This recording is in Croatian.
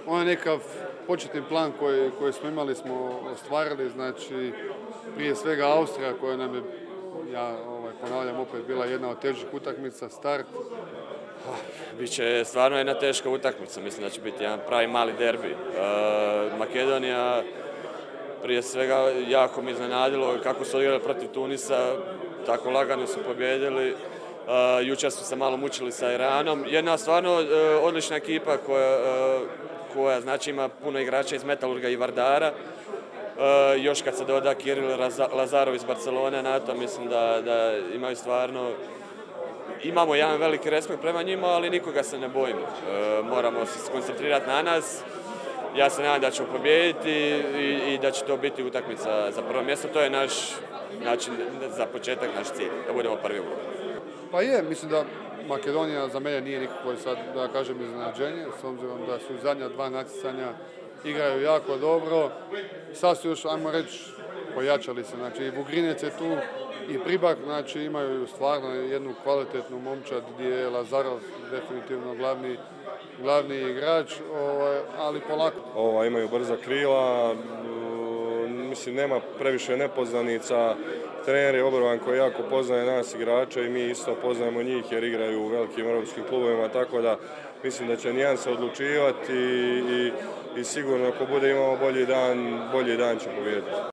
onaj nekakav početni plan koji smo imali smo ostvarili, znači prije svega Austrija koja nam je, ja ponavljam opet, bila jedna od težih utakmica, start. Biće stvarno jedna teška utakmica, mislim da će biti jedan pravi mali derbi. Makedonija prije svega jako mi iznenadilo kako su odigrali protiv Tunisa, tako lagano su pobjedili. Jučer su se malo mučili sa Iranom. Jedna stvarno odlična ekipa koja znači ima puno igrača iz Metalurga i Vardara. Još kad se doda Kiril Lazarov iz Barcelone na to, mislim da imaju stvarno... Imamo jedan veliki respekt prema njima, ali nikoga se ne bojimo. Moramo se skoncentrirati na nas. Ja se nadam da ćemo pobijediti i da će to biti utakmica za prvo mjesto. To je naš, znači, za početak naš cilj, da budemo prvi u grupi. Pa je, mislim da Makedonija za mene nije nikako sad, da kažem, iznenađenje, s obzirom da su zadnja dva natjecanja igraju jako dobro. Sad su još, ajmo reći, pojačali se, znači i Vugrinec je tu i Pribak, znači imaju stvarno jednu kvalitetnu momčad gdje je Lazarov definitivno glavni igrač, ali polako. Imaju brza krila, mislim nema previše nepoznanica, trener je Obrovan koji jako poznaje nas igrače i mi isto poznajemo njih jer igraju u velikim europskim klubovima, tako da mislim da će nijanse odlučivati i sigurno ako bude imao bolji dan će pobijediti.